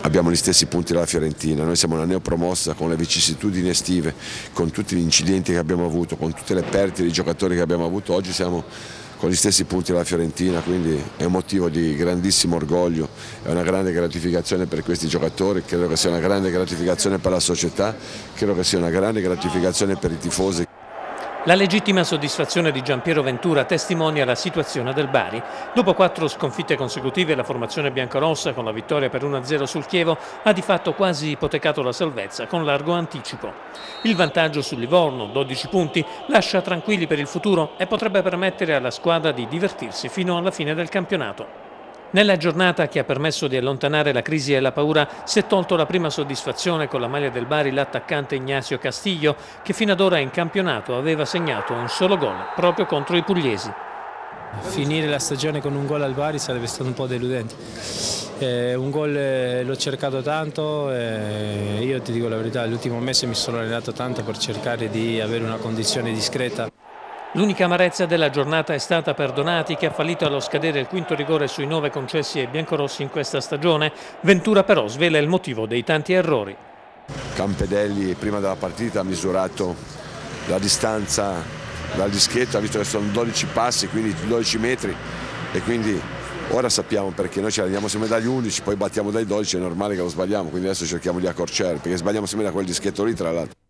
abbiamo gli stessi punti della Fiorentina, noi siamo una neopromossa con le vicissitudini estive, con tutti gli incidenti che abbiamo avuto, con tutte le perdite di giocatori che abbiamo avuto, oggi siamo con gli stessi punti della Fiorentina, quindi è un motivo di grandissimo orgoglio, è una grande gratificazione per questi giocatori, credo che sia una grande gratificazione per la società, credo che sia una grande gratificazione per i tifosi. La legittima soddisfazione di Giampiero Ventura testimonia la situazione del Bari. Dopo 4 sconfitte consecutive la formazione biancorossa, con la vittoria per 1-0 sul Chievo, ha di fatto quasi ipotecato la salvezza con largo anticipo. Il vantaggio sul Livorno, 12 punti, lascia tranquilli per il futuro e potrebbe permettere alla squadra di divertirsi fino alla fine del campionato. Nella giornata che ha permesso di allontanare la crisi e la paura si è tolto la prima soddisfazione con la maglia del Bari l'attaccante Ignacio Castillo, che fino ad ora in campionato aveva segnato un solo gol proprio contro i pugliesi. Finire la stagione con un gol al Bari sarebbe stato un po' deludente. Un gol l'ho cercato tanto, io ti dico la verità, l'ultimo mese mi sono allenato tanto per cercare di avere una condizione discreta. L'unica amarezza della giornata è stata per Donati, che ha fallito allo scadere il quinto rigore sui 9 concessi ai biancorossi in questa stagione. Ventura però svela il motivo dei tanti errori. Campedelli prima della partita ha misurato la distanza dal dischetto, ha visto che sono 12 passi, quindi 12 metri, e quindi ora sappiamo perché noi ci alleniamo sempre dagli 11, poi battiamo dai 12, è normale che lo sbagliamo, quindi adesso cerchiamo di accorciare, perché sbagliamo sempre da quel dischetto lì tra l'altro.